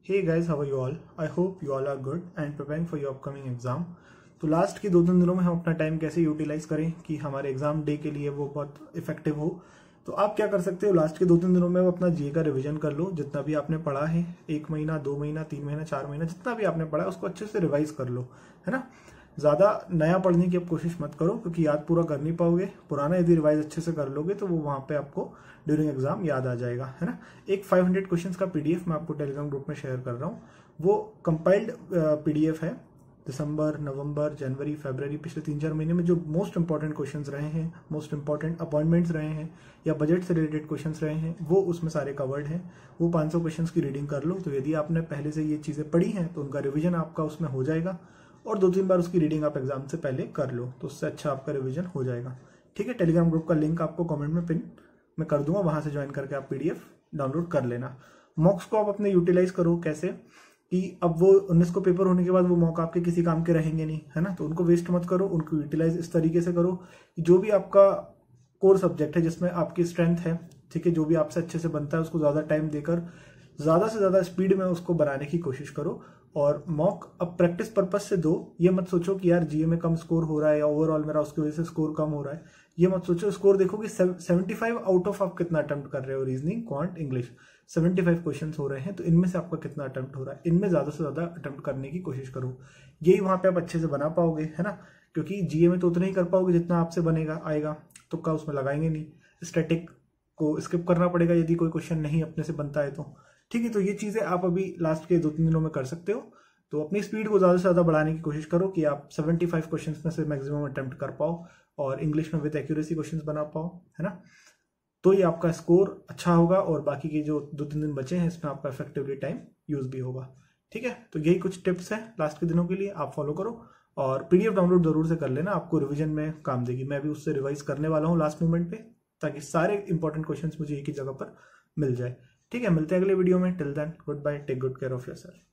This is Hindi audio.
Hey guys, how are you all? I hope you all are good and preparing for your upcoming exam. तो लास्ट के 2-3 दिनों में हम अपना टाइम कैसे यूटिलाइज करें कि हमारे एग्जाम डे के लिए वो बहुत इफेक्टिव हो। तो आप क्या कर सकते हो, लास्ट के 2-3 दिनों में अपना जीए का रिवीजन कर लो। जितना भी आपने पढ़ा है, 1 महीना, 2 महीना, 3 महीना, 4 महीना, जितना भी आपने पढ़ा है उसको अच्छे से रिवाइज कर लो, है ना। ज़्यादा नया पढ़ने की अब कोशिश मत करो क्योंकि याद पूरा कर नहीं पाओगे। पुराना यदि रिवाइज अच्छे से कर लोगे तो वो वहाँ पे आपको ड्यूरिंग एग्जाम याद आ जाएगा, है ना। एक 500 क्वेश्चंस का पीडीएफ मैं आपको टेलीग्राम ग्रुप में शेयर कर रहा हूँ। वो कंपाइल्ड पीडीएफ है। दिसंबर, नवंबर, जनवरी, फरवरी, पिछले 3-4 महीने में जो मोस्ट इंपॉर्टेंट क्वेश्चंस रहे हैं, मोस्ट इंपॉर्टेंट अपॉइंटमेंट्स रहे हैं या बजट से रिलेटेड क्वेश्चंस रहे हैं, वो उसमें सारे कवर्ड हैं। वो 500 क्वेश्चंस की रीडिंग कर लो। तो यदि आपने पहले से ये चीज़ें पढ़ी हैं तो उनका रिविजन आपका उसमें हो जाएगा और 2-3 बार उसकी रीडिंग आप एग्जाम से पहले कर लो तो उससे अच्छा आपका रिवीजन हो जाएगा। ठीक है, टेलीग्राम ग्रुप का लिंक आपको कमेंट में पिन मैं कर दूंगा, वहां से ज्वाइन करके आप पीडीएफ डाउनलोड कर लेना। मॉक्स को आप अपने यूटिलाइज करो कैसे कि अब वो 19 को पेपर होने के बाद वो मॉक आपके किसी काम के रहेंगे नहीं, है ना। तो उनको वेस्ट मत करो, उनको यूटिलाइज इस तरीके से करो कि जो भी आपका कोर सब्जेक्ट है जिसमें आपकी स्ट्रेंथ है, ठीक है, जो भी आपसे अच्छे से बनता है उसको ज्यादा टाइम देकर ज्यादा से ज्यादा स्पीड में उसको बनाने की कोशिश करो। और मॉक अब प्रैक्टिस पर्पज से दो। ये मत सोचो कि यार जीए में कम स्कोर हो रहा है या ओवरऑल मेरा उसकी वजह से स्कोर कम हो रहा है। ये मत सोचो। स्कोर देखो कि 75 आउट ऑफ आप कितना अटेम्प्ट कर रहे हो। रीजनिंग, क्वांट, इंग्लिश 75 क्वेश्चन हो रहे हैं तो इनमें से आपका कितना अटेम्प्ट हो रहा है, इनमें ज्यादा से ज्यादा अटेम्प्ट करने की कोशिश करो। यही वहां पे आप अच्छे से बना पाओगे, है ना। क्योंकि जीए में तो उतना ही कर पाओगे जितना आपसे बनेगा आएगा, तुक्का उसमें लगाएंगे नहीं। स्टैटिक को स्किप करना पड़ेगा यदि कोई क्वेश्चन नहीं अपने से बनता है तो। ठीक है, तो ये चीजें आप अभी लास्ट के 2-3 दिनों में कर सकते हो। तो अपनी स्पीड को ज्यादा से ज्यादा बढ़ाने की कोशिश करो कि आप 75 क्वेश्चंस में से मैक्सिमम अटेम्प्ट कर पाओ और इंग्लिश में विद एक्यूरेसी क्वेश्चंस बना पाओ, है ना। तो ये आपका स्कोर अच्छा होगा और बाकी के जो 2-3 दिन बचे हैं इसमें आपका इफेक्टिवली टाइम यूज भी होगा। ठीक है, तो यही कुछ टिप्स है लास्ट के दिनों के लिए, आप फॉलो करो और पीडीएफ डाउनलोड जरूर से कर लेना, आपको रिविजन में काम देगी। मैं भी उससे रिवाइज करने वाला हूँ लास्ट मोमेंट पे ताकि सारे इंपॉर्टेंट क्वेश्चंस मुझे एक ही जगह पर मिल जाए। ठीक है, मिलते हैं अगले वीडियो में। Till then, good bye, take good care of yourself.